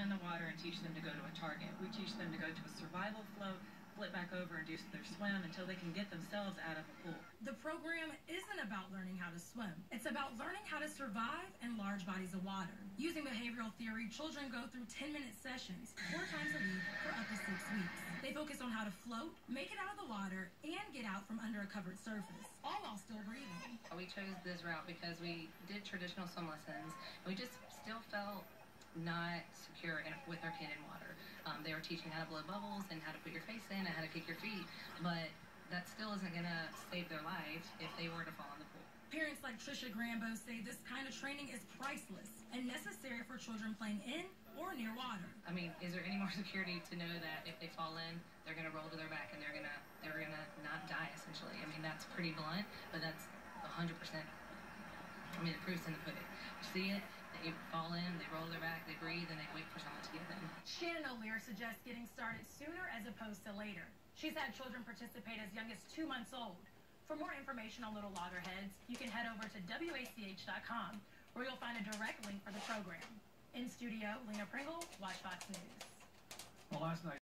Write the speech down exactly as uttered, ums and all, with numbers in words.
in the water and teach them to go to a target. We teach them to go to a survival float, flip back over and do their swim until they can get themselves out of a pool. The program isn't about learning how to swim. It's about learning how to survive in large bodies of water. Using behavioral theory, children go through ten-minute sessions four times a week for up to six weeks. They focus on how to float, make it out of the water, and get out from under a covered surface, all while still breathing. We chose this route because we did traditional swim lessons, and we just still felt not secure in, with our kid in water. Um, they were teaching how to blow bubbles and how to put your face in and how to kick your feet, but that still isn't going to save their life if they were to fall in the pool. Parents like Trisha Grambo say this kind of training is priceless and necessary for children playing in or near water. I mean, is there any more security to know that if they fall in, they're going to roll to their back and they're going to they're going to not die, essentially? I mean, that's pretty blunt, but that's one hundred percent. I mean, the proof's in the pudding. You see it, they fall in, they roll their back, they breathe, and they wait for someone to get them. Shannon O'Lear suggests getting started sooner as opposed to later. She's had children participate as young as two months old. For more information on Little Loggerheads, you can head over to W A C H dot com, where you'll find a direct link for the program. In studio, Lena Pringle, Watch Fox News. Well, last night.